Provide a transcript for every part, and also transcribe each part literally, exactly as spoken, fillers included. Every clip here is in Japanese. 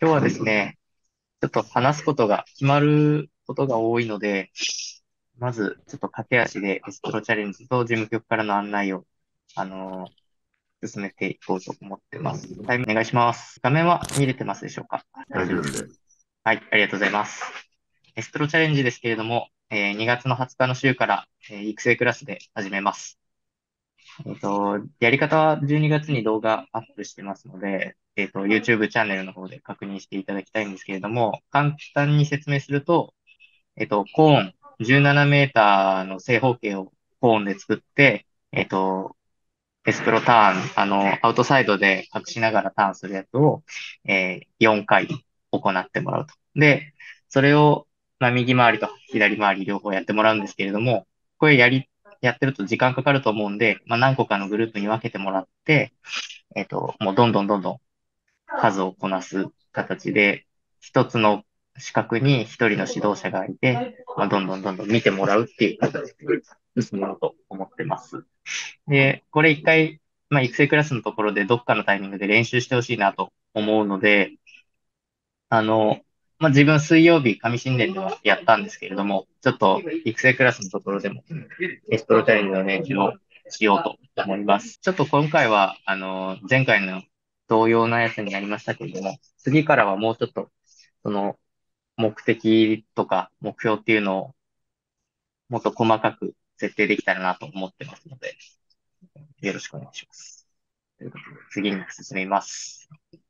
今日はですね、ちょっと話すことが決まることが多いので、まず、ちょっと駆け足でエスプロチャレンジと事務局からの案内を、あのー進めていこうと思ってます。タイムお願いします。画面は見れてますでしょうか？ 大丈夫です。 はい、ありがとうございます。エスプロチャレンジですけれども、えーにがつのはつかの週から、えー育成クラスで始めます。えっと、やり方はじゅうにがつに動画アップしてますので、えっと、YouTube チャンネルの方で確認していただきたいんですけれども、簡単に説明すると、えっと、コーン、じゅうななメーターの正方形をコーンで作って、えっと、エスプロターン、あの、アウトサイドで隠しながらターンするやつを、えーよんかい行ってもらうと。で、それを、まあ、右回りと左回り両方やってもらうんですけれども、これやり、やってると時間かかると思うんで、まあ、何個かのグループに分けてもらって、えっと、もうどんどんどんどん数をこなす形で、一つの四角に一人の指導者がいて、まあ、どんどんどんどん見てもらうっていう形で進もうと思ってます。で、これ一回、まあ、育成クラスのところでどっかのタイミングで練習してほしいなと思うので、あの、まあ、自分水曜日、上新田ではやったんですけれども、ちょっと育成クラスのところでもエストロチャレンジの練習をしようと思います。ちょっと今回は、あの、前回の同様なやつになりましたけれども、次からはもうちょっと、その、目的とか目標っていうのをもっと細かく設定できたらなと思ってますので、よろしくお願いします。ということで、次に進みます。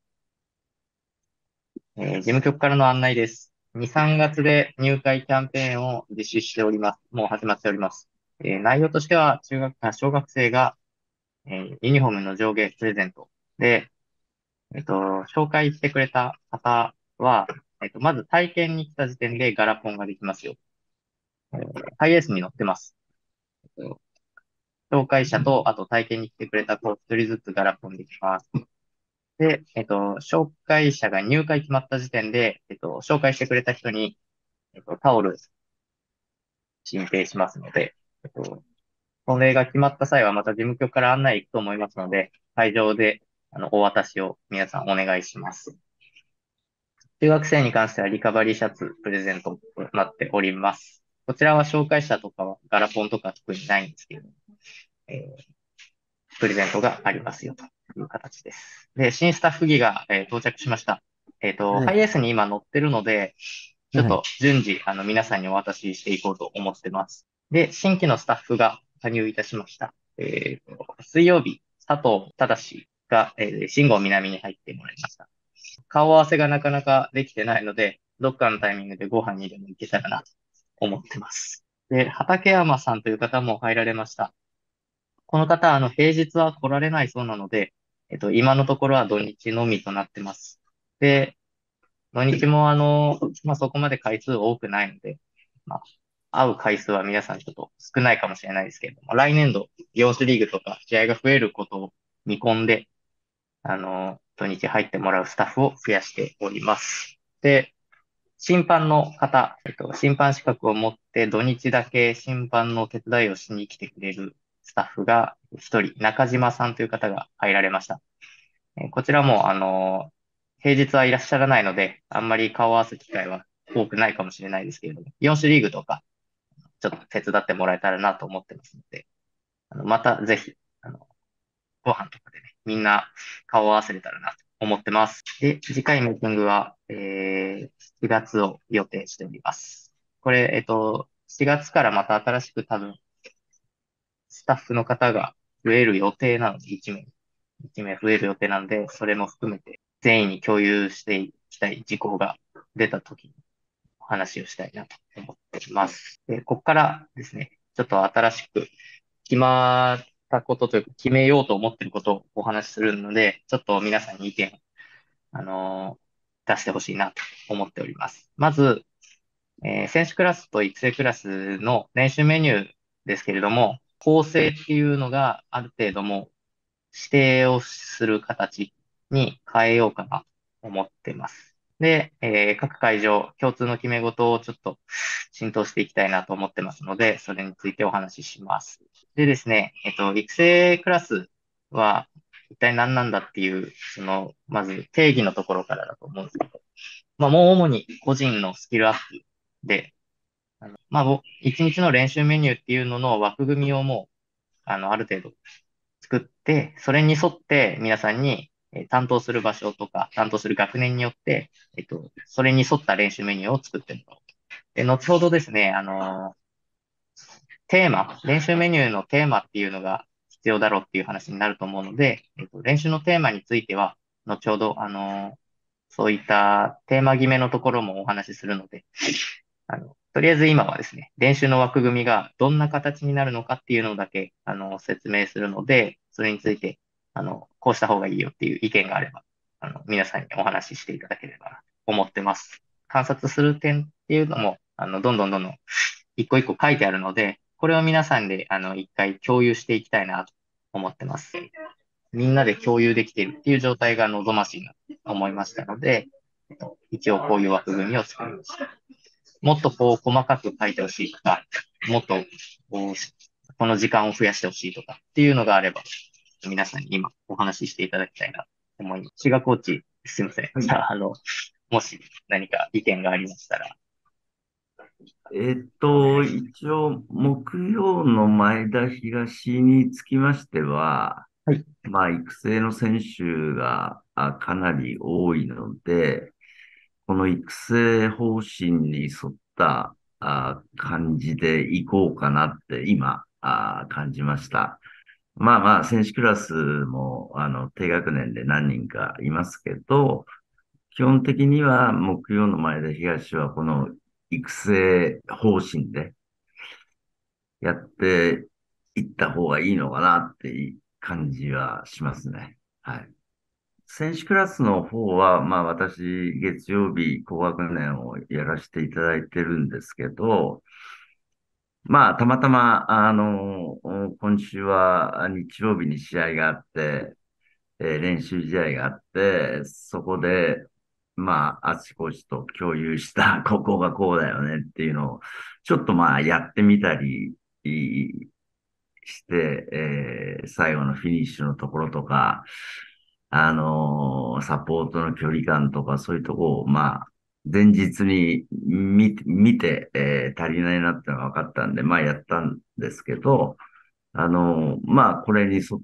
えー事務局からの案内です。に、さんがつで入会キャンペーンを実施しております。もう始まっております。えー内容としては、中学、あ小学生が、えーユニフォームの上下プレゼントで、えっと、紹介してくれた方は、えっと、まず体験に来た時点でガラポンができますよ。えーハイエースに乗ってます。えっと紹介者と、あと体験に来てくれた子一人ずつガラポンできます。で、えっと、紹介者が入会決まった時点で、えっと、紹介してくれた人に、えっと、タオル申請しますので、えっと、これが決まった際はまた事務局から案内行くと思いますので、会場で、あの、お渡しを皆さんお願いします。中学生に関してはリカバリーシャツプレゼントとなっております。こちらは紹介者とかはガラポンとか特にないんですけど、えープレゼントがありますよという形です。で、新スタッフ着が、えー到着しました。えっと、 はい。 ハイエースに今乗ってるので、ちょっはい。 と順次、あの、皆さんにお渡ししていこうと思ってます。で、新規のスタッフが加入いたしました。えーと、水曜日、佐藤正が、えー、信号南に入ってもらいました。顔合わせがなかなかできてないので、どっかのタイミングでご飯にでも行けたらなと思ってます。で、畠山さんという方も入られました。この方、あの、平日は来られないそうなので、えっと、今のところは土日のみとなってます。で、土日もあの、まあ、そこまで回数多くないので、まあ、会う回数は皆さんちょっと少ないかもしれないですけれども、来年度、よん種リーグとか試合が増えることを見込んで、あの、土日入ってもらうスタッフを増やしております。で、審判の方、えっと、審判資格を持って土日だけ審判の手伝いをしに来てくれるスタッフが一人、中島さんという方が入られました。えーこちらも、あの、平日はいらっしゃらないので、あんまり顔を合わす機会は多くないかもしれないですけれども、よん種リーグとか、ちょっと手伝ってもらえたらなと思ってますので、あの、またぜひ、あの、ご飯とかでね、みんな顔を合わせれたらなと思ってます。で、次回ミーティングは、えー、しちがつを予定しております。これ、えっと、しちがつからまた新しく多分、スタッフの方が増える予定なので、いち名、いち名増える予定なので、それも含めて全員に共有していきたい事項が出たときにお話をしたいなと思っています。で、ここからですね、ちょっと新しく決まったことというか、決めようと思っていることをお話しするので、ちょっと皆さんに意見、あのー出してほしいなと思っております。まず、えー選手クラスと育成クラスの練習メニューですけれども、構成っていうのがある程度もう指定をする形に変えようかなと思ってます。で、えー各会場、共通の決め事をちょっと浸透していきたいなと思ってますので、それについてお話しします。でですね、えっと、育成クラスは一体何なんだっていう、その、まず定義のところからだと思うんですけど、 まあ、もう主に個人のスキルアップで、あの、まあ、ぼ一日の練習メニューっていうのの枠組みをもう、あの、ある程度作って、それに沿って皆さんに、えー担当する場所とか、担当する学年によって、えっと、それに沿った練習メニューを作ってもらおう。で、後ほどですね、あのテーマ、練習メニューのテーマっていうのが必要だろうっていう話になると思うので、えっと、練習のテーマについては、後ほど、あのそういったテーマ決めのところもお話しするので、あの、とりあえず今はですね、練習の枠組みがどんな形になるのかっていうのだけ、あの、説明するので、それについて、あの、こうした方がいいよっていう意見があれば、あの、皆さんにお話ししていただければなと思ってます。観察する点っていうのも、あの、どんどんどんどん、一個一個書いてあるので、これを皆さんで、あの、一回共有していきたいなと思ってます。みんなで共有できているっていう状態が望ましいなと思いましたので、一応こういう枠組みを作りました。もっとこう細かく書いてほしいとか、もっとこうこの時間を増やしてほしいとかっていうのがあれば、皆さんに今お話ししていただきたいなと思います。志賀コーチ、すいません。 はい。 じゃあ、あの、もし何か意見がありましたら、 えっお願と、 いします。 一応、木曜の前田東につきましては、 はい。 まあ、育成の選手があかなり多いので、この育成方針に沿ったあ感じでいこうかなって今あ感じました。まあまあ、選手クラスもあの低学年で何人かいますけど、基本的には木曜の前で東はこの育成方針でやっていった方がいいのかなっていう感じはしますね。はい。選手クラスの方は、まあ私、月曜日高学年をやらせていただいてるんですけど、まあたまたま、あの、今週は日曜日に試合があって、えー練習試合があって、そこで、まあ、あちこちと共有した、ここがこうだよねっていうのを、ちょっとまあ、やってみたりいして、えー最後のフィニッシュのところとか、あのーサポートの距離感とか、そういうところを、まあ、前日に見て、見て、えー足りないなってのが分かったんで、まあ、やったんですけど、あのーまあ、これに沿って、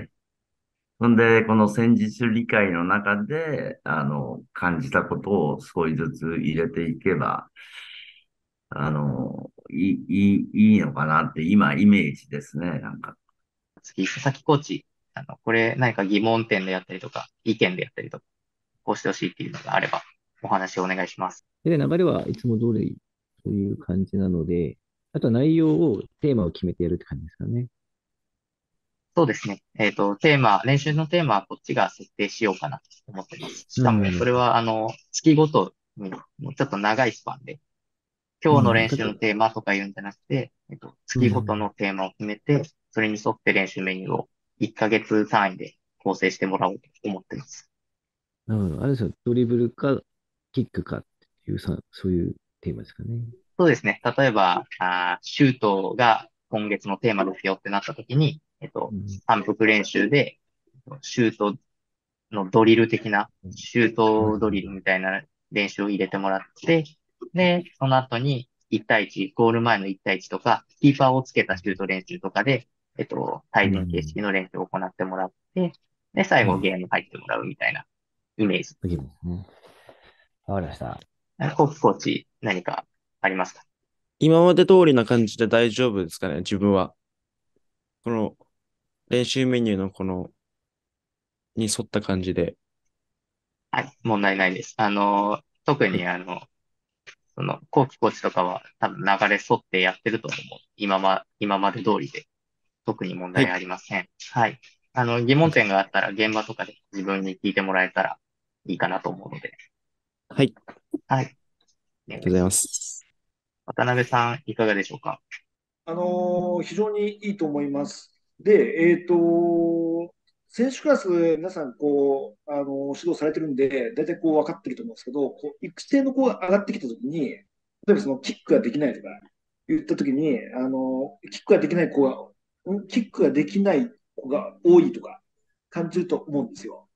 そんで、この戦術理解の中で、あの、感じたことを少しずつ入れていけば、あの、いい、いい、いいのかなって今、イメージですね、なんか。 次、佐々木コーチ、あの、これ何か疑問点であったりとか、意見であったりとか、こうしてほしいっていうのがあれば、お話をお願いします。 で、流れはいつも通りそういう感じなので、あとは内容を、テーマを決めてやるって感じですかね。 そうですね。えっと、テーマ、練習のテーマはこっちが設定しようかなと思ってます。しかも、 うん、 それは、あの、月ごとに、もうちょっと長いスパンで、今日のうん、 練習のたと、 テーマとか言うんじゃなくて、えっと、月ごとうん。 のテーマを決めて、それに沿って練習メニューをいっかげつ単位で構成してもらおうと思ってます。 なるほど。あれですよ、ドリブルか、キックかっていうさ、そういうテーマですかね。 そうですね。例えば、あーシュートが今月のテーマですよってなった時に、えっと、 うん、 反復練習で、シュートのドリル的な、 うん、 シューうん、 トドリルみたいな練習を入れてもらって、で、その後にいち対いち、ゴール前のいち対いちとか、キーパーをつけたシュート練習とかで、えっと、対人形うん、 式の練習を行ってもらって、で、最うん。 後ゲーム入ってもらうみたいなイメージ。 いきますね。わかりました。 コーチ、コーチ何かありますか？ 今まで通りな感じで大丈夫ですかね、自分は。この練習メニューのこの、に沿った感じで。 はい、問題ないです。あの、特はい。 にあの、その、コーチコーチとかは多分流れ沿ってやってると思う。今ま、今まで通りで。特に問題はい。 ありません。はい。あの、疑問点があったら現場とかで自分に聞いてもらえたらいいかなと思うので。 はい。あはい。お願いしりがとうございまます。 す。 渡辺さん、いかがでしょうか？ あのー非常にいいと思います。で、えっと、選手クラス、皆さん、こう、あの指導されてるんで、大体こう分かってると思うんですけど、こう育成の子が上がってきたときに、例えばそのキックができないとか言ったときに、あの、キックができない子が、んキックができない子が多いとか感じると思うんですよ。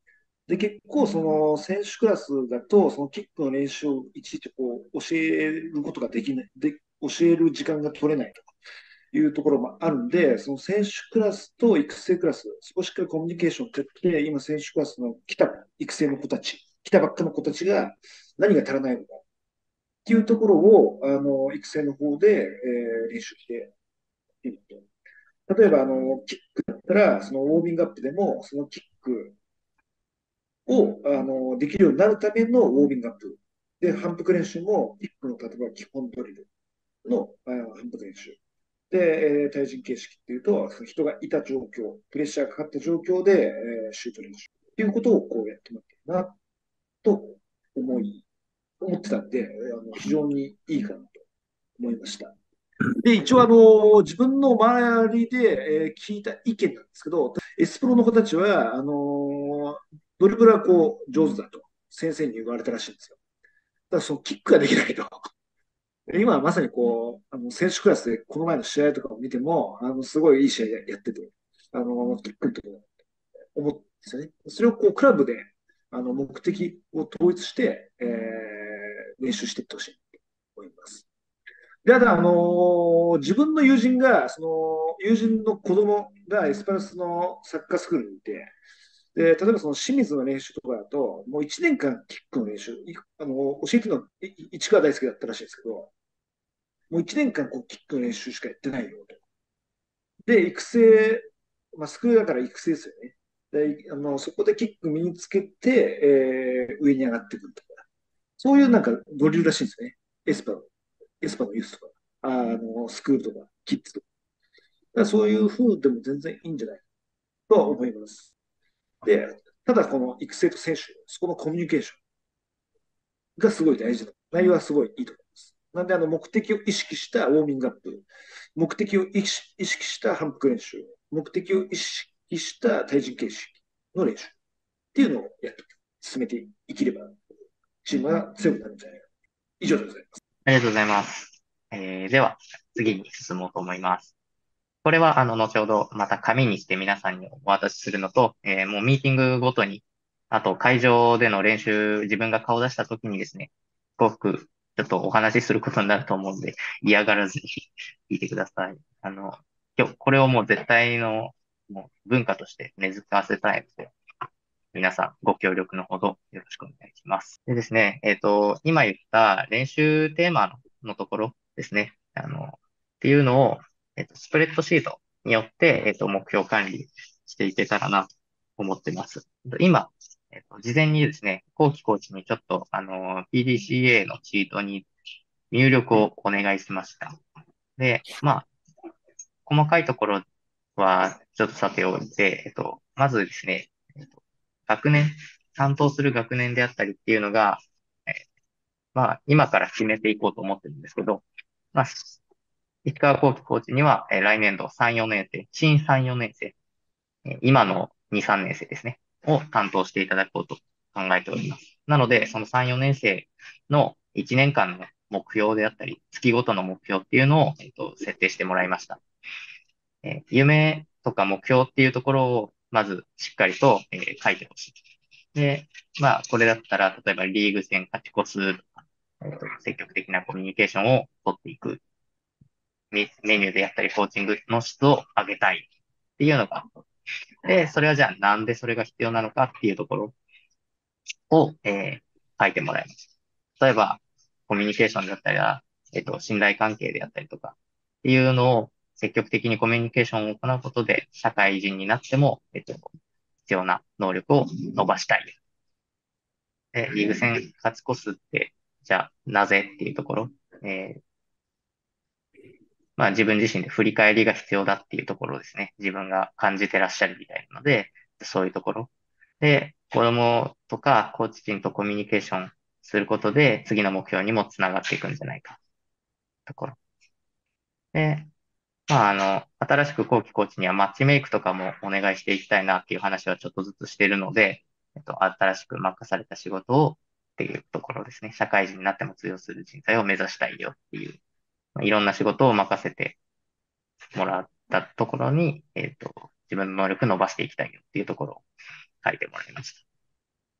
で、結構その選手クラスだと、そのキックの練習をいちいちこう教えることができない、で、教える時間が取れないというところもあるんで、その選手クラスと育成クラス、そこしっかりコミュニケーションを取って、今選手クラスの来た育成の子たち、来たばっかの子たちが何が足らないのかっていうところを、あの、育成の方で、えー練習していると。例えば、あの、キックだったら、そのウォーミングアップでも、そのキックを、あの、できるようになるためのウォーミングアップ。で、反復練習も、キックの、例えば基本ドリルのあの反復練習。で、えー対人形式っていうと、その人がいた状況、プレッシャーがかかった状況で、えーシュート練習っていうことをこうやってもらってるな、と思い、思ってたんで、あの非常にいいかなと思いました。で、一応あの、自分の周りで、えー聞いた意見なんですけど、エスプロの子たちは、あのドリブルはこう上手だと先生に言われたらしいんですよ。ただそのキックができないと。今はまさにこう、あの選手クラスでこの前の試合とかを見ても、あのすごいいい試合やってて、あのキックと思うんですよね。それをこうクラブであの目的を統一して、えー練習していってほしいと思います。で、ただ、あのー自分の友人が、その友人の子供がエスパルスのサッカースクールにいて、で、例えばその清水の練習とかだと、もういちねんかんキックの練習、いあの教えてるの市川大輔だったらしいんですけど、もういちねんかんこうキックの練習しかやってないよと。で、育成、まあ、スクールだから育成ですよね。で、あの、そこでキック身につけて、えー上に上がってくるとか。そういうなんかドリルらしいんですね。エスパの、エスパのユースとか、あの、スクールとか、キッズとか。だからそういう風でも全然いいんじゃないかとは思います。で、ただこの育成と選手、そこのコミュニケーションがすごい大事だ。内容はすごいいいと思います。なんで、あの、目的を意識したウォーミングアップ、目的を意識した反復練習、目的を意識した対人形式の練習っていうのをやって進めていければ、チームが強くなるんじゃないか。以上でございます。 ありがとうございます。えーでは、次に進もうと思います。これは、あの、後ほどまた紙にして皆さんにお渡しするのと、えーもうミーティングごとに、あと会場での練習、自分が顔を出した時にですね、すごくちょっとお話しすることになると思うんで、嫌がらずに聞いてください。あの、今日、これをもう絶対のもう文化として根付かせたいので、皆さんご協力のほどよろしくお願いします。でですね、えっと、今言った練習テーマの、のところですね、あの、っていうのを、えっと、スプレッドシートによって、えっと、目標管理していけたらなと思ってます。今、えっと、事前にですね、後期コーチにちょっと、あの、ピーディーシーエー のチートに入力をお願いしました。で、まあ、細かいところはちょっとさておいて、えっと、まずですね、えっと、学年、担当する学年であったりっていうのが、えーまあ、今から決めていこうと思ってるんですけど、まあ、石川幸輝コーチには、えー来年度さん、よねん生、新さん、よねん生、えー今のに、さんねん生ですね、を担当していただこうと考えております。なので、そのさん、よねん生のいちねんかんの目標であったり、月ごとの目標っていうのを、えっと、設定してもらいました。えー夢とか目標っていうところを、まずしっかりと、えー書いてほしい。で、まあ、これだったら、例えばリーグ戦勝ち越すとか、えーと積極的なコミュニケーションを取っていく。メメニューでやったり、コーチングの質を上げたいっていうのが。で、それはじゃあなんでそれが必要なのかっていうところを、えー書いてもらいます。例えば、コミュニケーションだったりは、えっと、信頼関係であったりとか、っていうのを積極的にコミュニケーションを行うことで、社会人になっても、えっと、必要な能力を伸ばしたい。で、リーグ戦勝ち越すって、じゃあ、なぜっていうところ、えーまあ自分自身で振り返りが必要だっていうところですね。自分が感じてらっしゃるみたいなので、そういうところ。で、子供とかコーチ陣とコミュニケーションすることで、次の目標にもつながっていくんじゃないか。ところ。で、まああの、新しく後期コーチにはマッチメイクとかもお願いしていきたいなっていう話はちょっとずつしているので、えっと、新しく任された仕事をっていうところですね。社会人になっても通用する人材を目指したいよっていう、まあいろんな仕事を任せてもらったところに、えっと、自分の能力伸ばしていきたいよっていうところを書いてもらいました。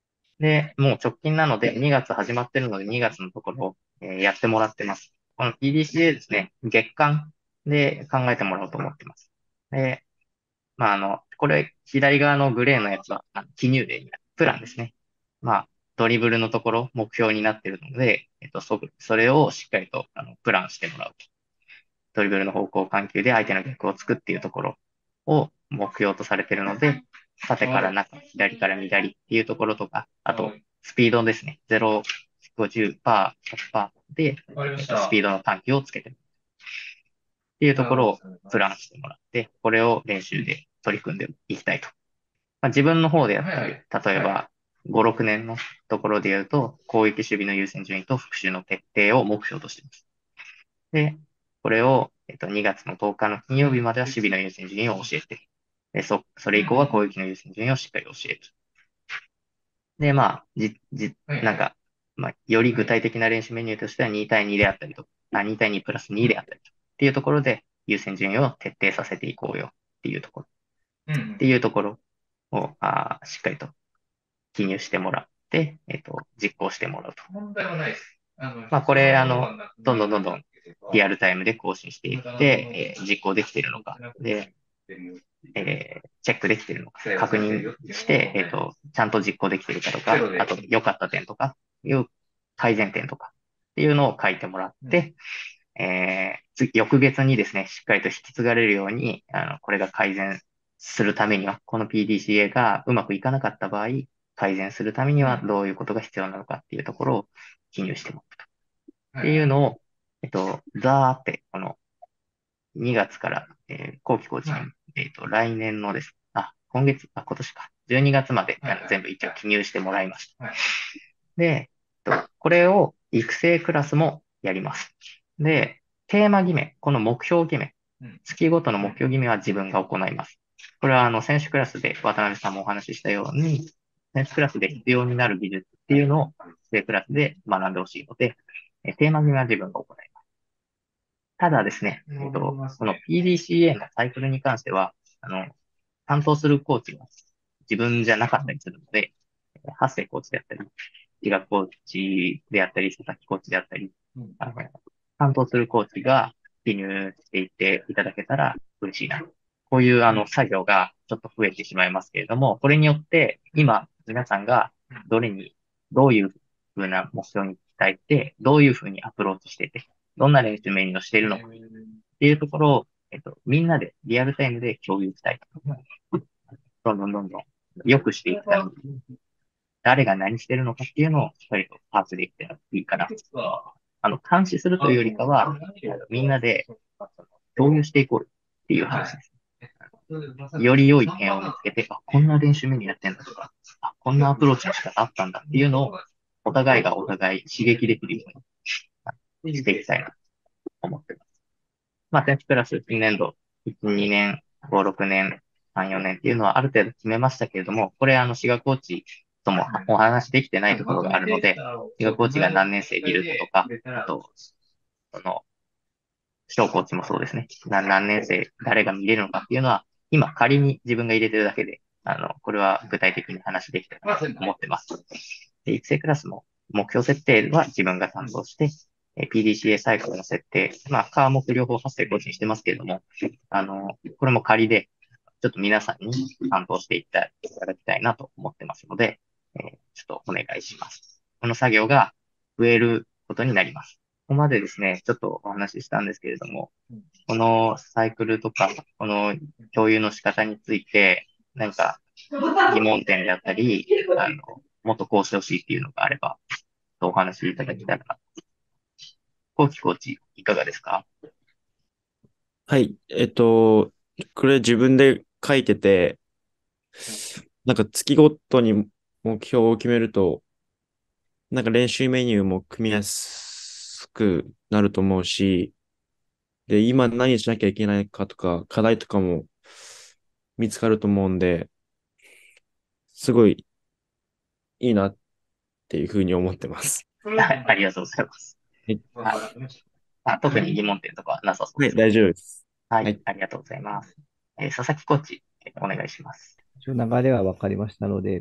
で、もう直近なので、にがつ始まってるので、にがつのところを、えーやってもらってます。この ピーディーシーエー ですね、月間で考えてもらおうと思ってます。で、まあ、あの、これ、左側のグレーのやつは、あの記入例になるプランですね。まあ、ドリブルのところ、目標になっているので、えっと、そ、それをしっかりと、あの、プランしてもらうと。ドリブルの方向緩急で相手の逆をつくっていうところを目標とされているので、縦から中、左から左っていうところとか、あと、スピードですね。ゼロ、ごじゅっパーセント、ひゃくパーセントで、えっと、スピードの緩急をつけてるっていうところをプランしてもらって、これを練習で取り組んでいきたいと。まあ、自分の方でやったり、例えば、ご、ろくねんのところで言うと、攻撃守備の優先順位と復習の徹底を目標としています。で、これを、えっと、にがつのとおかの金曜日までは守備の優先順位を教えて、で、そ、それ以降は攻撃の優先順位をしっかり教える。で、まあ、じ、じ、なんか、まあ、より具体的な練習メニューとしてはに対にであったりとか、あ、に対にプラスにであったりとかっていうところで優先順位を徹底させていこうよっていうところ、っていうところを、あー、しっかりと記入してもらって、えっと、実行してもらうと。問題はないです。まあ、これ、あの、どんどんどんどんリアルタイムで更新していって、えー実行できているのか、で、えーチェックできているのか、確認して、えっと、ちゃんと実行できているかとか、あと、良かった点とか、いう改善点とかっていうのを書いてもらって、えー次翌月にですね、しっかりと引き継がれるように、あの、これが改善するためには、この ピーディーシーエー がうまくいかなかった場合、改善するためにはどういうことが必要なのかっていうところを記入してもらうと。っていうのを、えっと、ざーって、このにがつから、えー後期コーチに、えっと、来年のです。あ、今月、あ、今年か。じゅうにがつまで、あの全部一応記入してもらいました。で、えっと、これを育成クラスもやります。で、テーマ決め、この目標決め、月ごとの目標決めは自分が行います。これは、あの、選手クラスで渡辺さんもお話ししたように、選手クラスで必要になる技術っていうのを、育成クラスで学んでほしいので、えテーマ決めは自分が行います。ただですね、えっと、この ピーディーシーエー のサイクルに関しては、あの、担当するコーチが自分じゃなかったりするので、ハッセイコーチであったり、医学コーチであったり、佐々木コーチであったり、あの担当するコーチが記入していっていただけたら嬉しいな。こういうあの作業がちょっと増えてしまいますけれども、これによって今皆さんがどれに、どういうふうな目標に期待して、どういうふうにアプローチしてて、どんな練習メニューをしているのかっていうところを、えっと、みんなでリアルタイムで共有したい。どんどんどんどん良くしていきたい。誰が何してるのかっていうのをしっかりと把握できたらいいかな。あの、監視するというよりかは、あのみんなで共有していこうっていう話です。より良い点を見つけて、あ、こんな練習メニューやってんだとか、あ、こんなアプローチの仕方あったんだっていうのを、お互いがお互い刺激できるようにしていきたいなと思ってます。まあ、選手クラス近年度、いち、にねん、ご、ろくねん、さん、よねんっていうのはある程度決めましたけれども、これあの、滋賀コーチともお話できてないところがあるので、滋賀コーチが何年生いるとか、あと、その、小コーチもそうですね。何何年生、誰が見れるのかっていうのは、今仮に自分が入れてるだけで、あの、これは具体的に話できたらと思ってます。で、育成クラスも目標設定は自分が担当して、え ピーディーシーエー サイクルの設定、まあ、科目両方発生更新してますけれども、あの、これも仮で、ちょっと皆さんに担当していただきたいなと思ってますので、えーちょっとお願いします。この作業が増えることになります。ここまでですね、ちょっとお話ししたんですけれども、このサイクルとか、この共有の仕方について、なんか疑問点であったり、あの、もっとこうしてほしいっていうのがあれば、お話しいただけたら。コーチコーチ、いかがですか？ はい。えっと、これ自分で書いてて、なんか月ごとに目標を決めると、なんか練習メニューも組みやすくなると思うし、で、今何しなきゃいけないかとか、課題とかも見つかると思うんで、すごいいいなっていうふうに思ってます。 はい、ありがとうございます。 はい、 はいあ特に疑問点とかはなさそうはい、 ですね。 大丈夫です。 はい、 はい。 ありがとうございます。えー佐々木コーチ、えーお願いします。 一応流れは分かりましたので、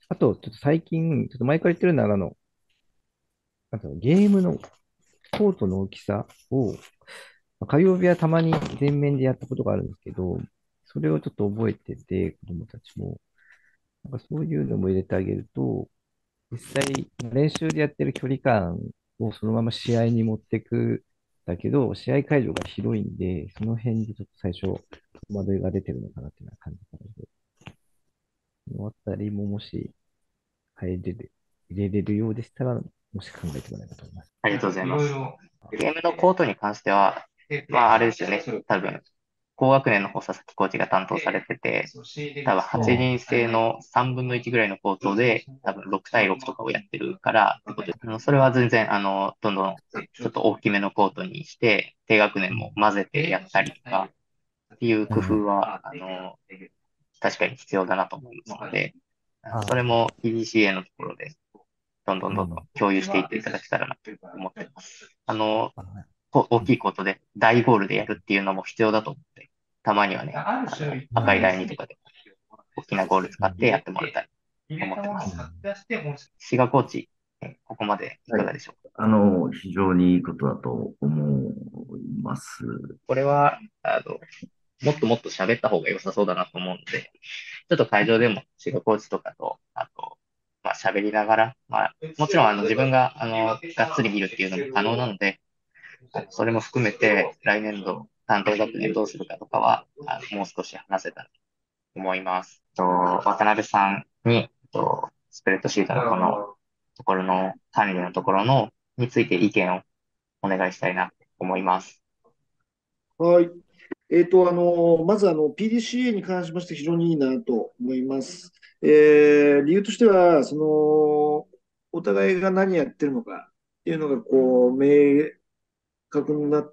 あと、ちょっと最近、ちょっと前から言ってるのは、あの、なんかゲームのコートの大きさを、まあ火曜日はたまに全面でやったことがあるんですけど、それをちょっと覚えてて、子供たちも、なんかそういうのも入れてあげると、実際、練習でやってる距離感をそのまま試合に持っていくだけど、試合会場が広いんで、その辺でちょっと最初、戸惑いが出てるのかなっていうような感じたので、そのあたりももし入れる、入れれるようでしたら、もし考えてもらえばと思います。 ありがとうございます。ゲームのコートに関しては、まああれですよね。多分、高学年の方、佐々木コーチが担当されてて、多分はちにん制のさんぶんのいちぐらいのコートで、多分ろく対ろくとかをやってるから、ってことで、あのそれは全然、あの、どんどんちょっと大きめのコートにして、低学年も混ぜてやったりとか、っていう工夫は、あの、確かに必要だなと思いますので、 あそれも ピーディーシーエー のところで、どんどんどんどんうん共有していっていただけたらなと思っています。あの、 あこ大きいコートで大ゴールでやるっていうのも必要だと思って、たまにはね、あの赤いラインとかで大きなゴール使ってやってもらいたいと思ってます。志賀コーチ、えここまでいかがでしょうか。 あの、非常にいいことだと思います。 これは、あの、もっともっと喋った方が良さそうだなと思うので、ちょっと会場でも志賀コーチとかと、あと、まあ喋りながら、まあ、もちろんあの自分があの、がっつり見るっていうのも可能なので、あのそれも含めて来年度担当学年どうするかとかは、あのもう少し話せたらと思います。と、渡辺さんに、と、スプレッドシートのこのところの管理のところの、について意見をお願いしたいなと思います。 はい。えっと、あの、まず、あの、ピーディーシーエー に関しまして非常にいいなと思います。えー理由としては、その、お互いが何やってるのかっていうのが、こう、明確になって、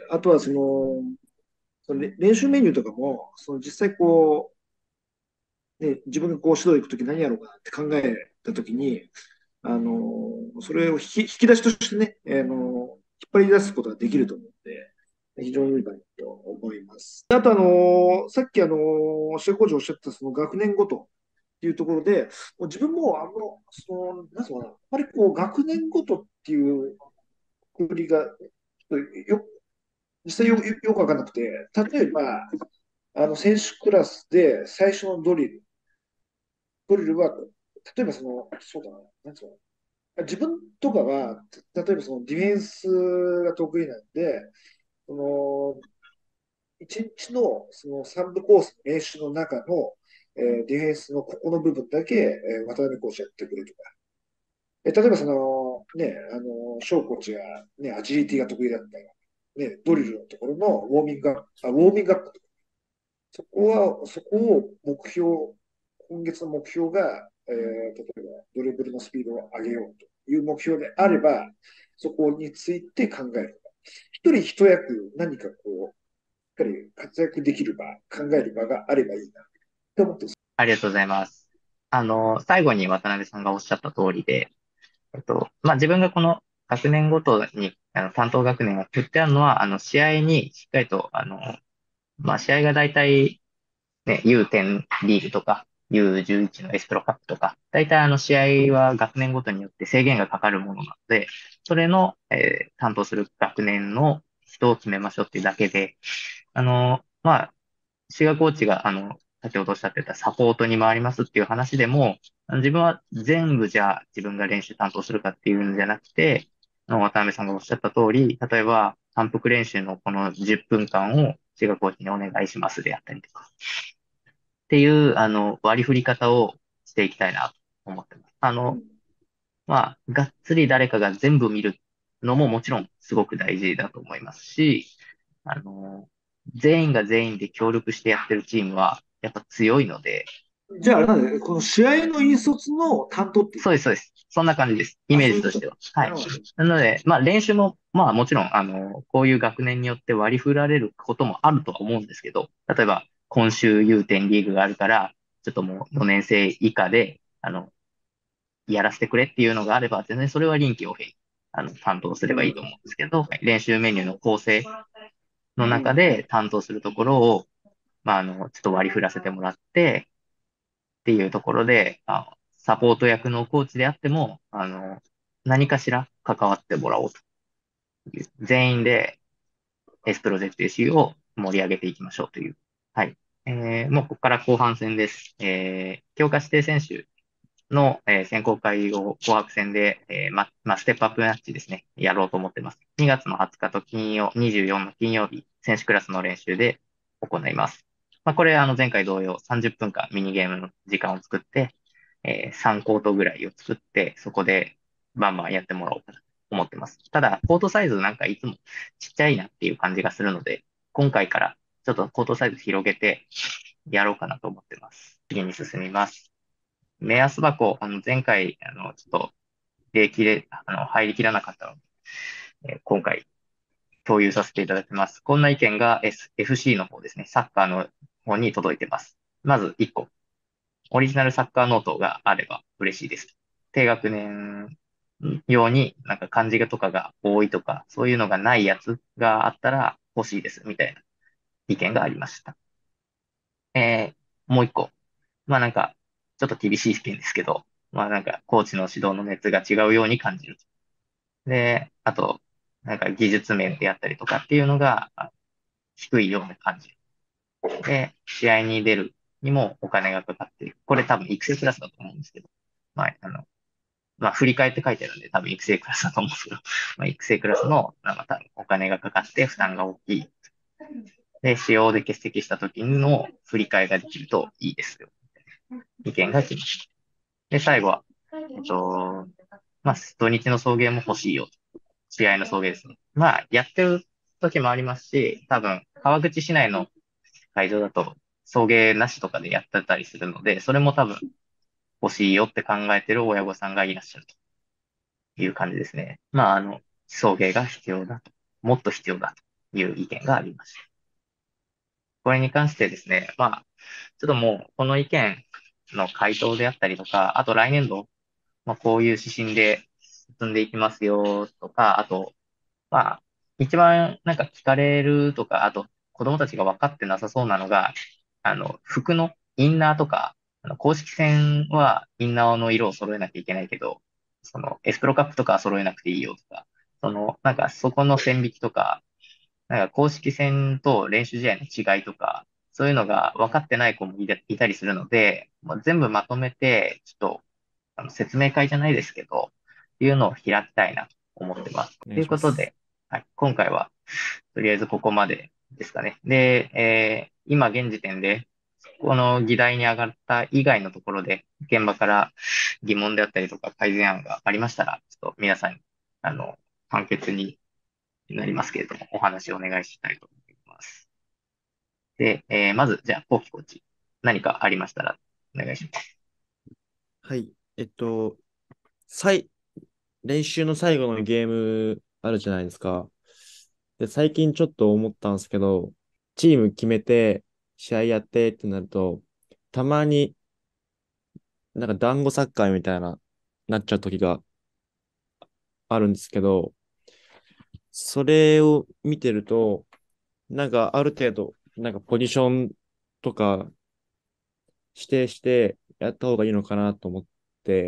あとは、その、そのれ練習メニューとかも、その実際こう、ね、自分がこう指導行くとき何やろうかなって考えたときに、あの、それを引き引き出しとしてね、あの、引っ張り出すことができると思うので、非常にいいかなと思います。あと、あの、さっき、あの、シェフコーチおっしゃったその学年ごとっていうところで、もう自分も、あの、その、なんつうのかな、やっぱりこう、学年ごとっていうくくりが、ちょっとよ、実際よ、よよくわかんなくて、例えば、あの、選手クラスで最初のドリル、ドリルは、例えばその、そうだな、なんつうの、自分とかは、た例えばそのディフェンスが得意なんで、その、一日のその三部コースの練習の中の、えーディフェンスのここの部分だけ、えー渡辺コーチやってくれとか、えー例えばその、ね、あの、翔コーチが、ね、アジリティが得意だったら、ね、ドリルのところのウォーミングアップ、あ、ウォーミングアップとか、そこは、そこを目標、今月の目標が、えー例えばドリブルのスピードを上げようという目標であれば、そこについて考える。一人一役何かこう、しっかり活躍できる場、考える場があればいいなと思ってます。 ありがとうございます。あの、最後に渡辺さんがおっしゃった通りで、えっと、まあ、自分がこの学年ごとに、あの、担当学年が振ってあるのは、あの、試合にしっかりと、あの、まあ、試合が大体、ね、ユーテン リーグとか、ユーじゅういち のエスプロカップとか、大体あの試合は学年ごとによって制限がかかるものなので、それの、えー担当する学年の人を決めましょうっていうだけで、あの、まあ、志賀コーチが、あの、先ほどおっしゃってたサポートに回りますっていう話でも、あの自分は全部じゃあ自分が練習担当するかっていうんじゃなくて、あの渡辺さんがおっしゃった通り、例えば反復練習のこのじゅっぷんかんを志賀コーチにお願いしますであったりとか、っていう、あの、割り振り方をしていきたいなと思ってます。あの、まあ、がっつり誰かが全部見るのももちろんすごく大事だと思いますし、あの、全員が全員で協力してやってるチームはやっぱ強いので、 じゃあ、あれなんだね、この試合の引率の担当っていう。 そうです、そうです。そんな感じです。イあ、 メーそういうこと。 ジとしては。はないる。ほど。 なので、まあ練習も、まあもちろん、あの、こういう学年によって割り振られることもあるとは思うんですけど、例えば、今週有点リーグがあるから、ちょっともうよねん生以下で、あの、やらせてくれっていうのがあれば、全然それは臨機応変に、あの、担当すればいいと思うんですけど、練習メニューの構成の中で担当するところを、まあ、あの、ちょっと割り振らせてもらって、っていうところで、あサポート役のコーチであっても、あの、何かしら関わってもらおうという、全員で S プロジェクト エスユー を盛り上げていきましょうという。はい。えーもうここから後半戦です。えー強化指定選手の、えー選考会を紅白戦で、えーま、まあ、ステップアップマッチですね、やろうと思ってます。にがつのはつかと金曜、にじゅうよっかの金曜日、選手クラスの練習で行います。まあ、これ、あの、前回同様、さんじゅっぷんかんミニゲームの時間を作って、えーさんコートぐらいを作って、そこでバンバンやってもらおうかなと思ってます。ただ、コートサイズなんかいつもちっちゃいなっていう感じがするので、今回からちょっとコートサイズ広げてやろうかなと思ってます。次に進みます。目安箱、あの、前回、あの、ちょっと、できれ、あの、入りきらなかったので、えー今回、共有させていただきます。こんな意見が、S、エフシー の方ですね、サッカーの方に届いてます。まずいっこ、オリジナルサッカーノートがあれば嬉しいです。低学年用になんか漢字がとかが多いとか、そういうのがないやつがあったら欲しいです、みたいな意見がありました。えー、もういっこ、まあなんか、ちょっと厳しい意見ですけど、まあなんか、コーチの指導の熱が違うように感じる。で、あと、なんか技術面であったりとかっていうのがあ低いような感じ。で、試合に出るにもお金がかかっている。これ多分育成クラスだと思うんですけど、まあ、あの、まあ、振り返って書いてあるんで多分育成クラスだと思うんですけど、まあ、育成クラスの、まあ、多分お金がかかって負担が大きい。で、使用で欠席した時の振り替えができるといいですよ。意見が来ました。で、最後は、えっと、まあ、土日の送迎も欲しいよ。試合の送迎ですね。まあ、やってる時もありますし、多分、川口市内の会場だと、送迎なしとかでやってたりするので、それも多分欲しいよって考えてる親御さんがいらっしゃるという感じですね。まあ、あの、送迎が必要だと、もっと必要だという意見がありました。これに関してですね、まあ、ちょっともう、この意見の回答であったりとか、あと来年度、まあ、こういう指針で進んでいきますよとか、あと、まあ、一番なんか聞かれるとか、あと子供たちが分かってなさそうなのが、あの、服のインナーとか、あの公式戦はインナーの色を揃えなきゃいけないけど、そのエスプロカップとかは揃えなくていいよとか、その、なんかそこの線引きとか、なんか公式戦と練習試合の違いとか、そういうのが分かってない子もいたいたりするので、まあ、全部まとめて、ちょっとあの説明会じゃないですけど、いうのを開きたいなと思ってます。 お願といします。 いうことで、はい、今回はとりあえずここまでですかね。で、えー今現時点で、この議題に上がった以外のところで、現場から疑問であったりとか改善案がありましたら、ちょっと皆さんに、あの、簡潔になりますけれども、お話をお願いしたいと思います。で、えーまず、じゃあ、コウキコーチ、何かありましたら、お願いします。 はい。えっと、最、練習の最後のゲームあるじゃないですか。で、最近ちょっと思ったんですけど、チーム決めて、試合やってってなると、たまになんか団子サッカーみたいな、なっちゃう時があるんですけど、それを見てると、なんかある程度、なんかポジションとか指定してやった方がいいのかなと思って、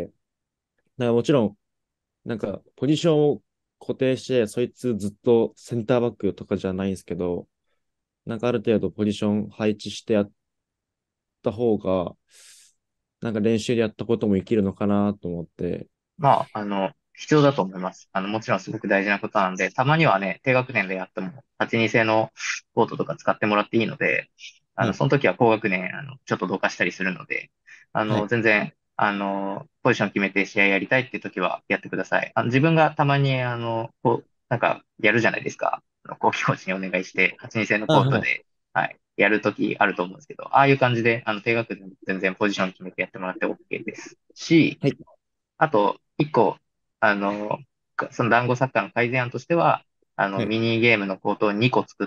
なんかもちろん、なんかポジションを固定して、そいつずっとセンターバックとかじゃないんですけど、なんかある程度ポジション配置してやった方が、なんか練習でやったことも生きるのかなと思って、 まあ、あの、必要だと思います。あの、もちろんすごく大事なことなんで、たまにはね、低学年でやっても、はちに制のコートとか使ってもらっていいので、あの、 はい、 その時は高学年、あの、ちょっとどかしたりするので、あの、 はい、 全然、あの、ポジション決めて試合やりたいって時はやってください。あの、自分がたまに、あの、こう、なんか、やるじゃないですか。あの、後期コーチにお願いして、はちに制のあ、はい、 コートで、はい、やる時あると思うんですけど、ああいう感じで、あの、低学年で全然ポジション決めてやってもらって OK ですし、 はい、 あと、一個、あの、かその団子サッカーの改善案としては、あの、 はい、 ミニゲームのコートをにこ作って、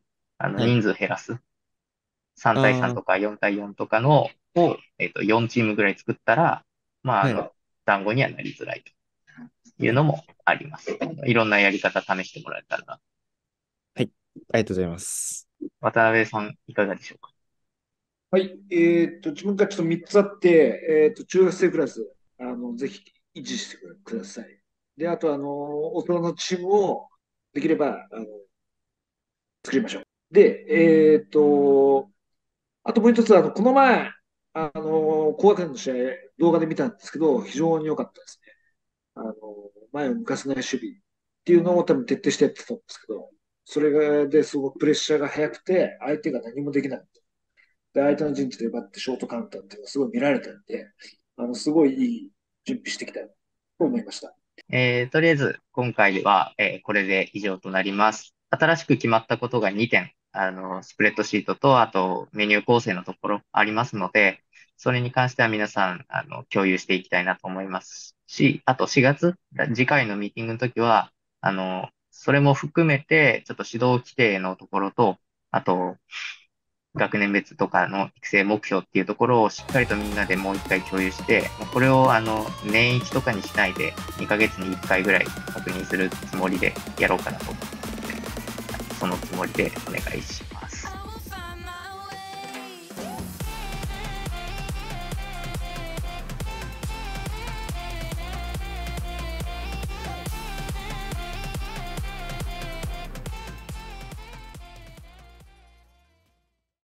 あの、 はい。 人数減らす。さん対さんああ、 とかよん対よんとかのを、えっと、よんチームぐらい作ったら、まあ、あはい、 の、団子にはなりづらいというはい、 のもあります。いろんなやり方試してもらえたらな。 はい。ありがとうございます。 渡辺さん、いかがでしょうか？ はい。えっと、自分からちょっとみっつあって、えっと、中学生クラス、あの、ぜひ維持してください。で、あと、あの、大人のチームをできれば、あの、作りましょう。で、えっと、あともう一つ、あの、この前、あの、高学年の試合、動画で見たんですけど、非常に良かったですね。あの、前を向かせない守備っていうのを多分徹底してやってたんですけど、それがですごくプレッシャーが速くて、相手が何もできない。で、相手の陣地で奪ってショートカウンターっていうのがすごい見られたんで、あの、すごいいい準備してきたと思いました。 えーとりあえず、今回は、えーこれで以上となります。新しく決まったことがにてん、あの、スプレッドシートと、あと、メニュー構成のところありますので、それに関しては皆さん、あの、共有していきたいなと思いますし、あとしがつ、次回のミーティングの時は、あの、それも含めて、ちょっと指導規定のところと、あと、学年別とかの育成目標っていうところをしっかりとみんなでもう一回共有して、これをあの年一とかにしないでにかげつにいっかいぐらい確認するつもりでやろうかなと思って、そのつもりでお願いします。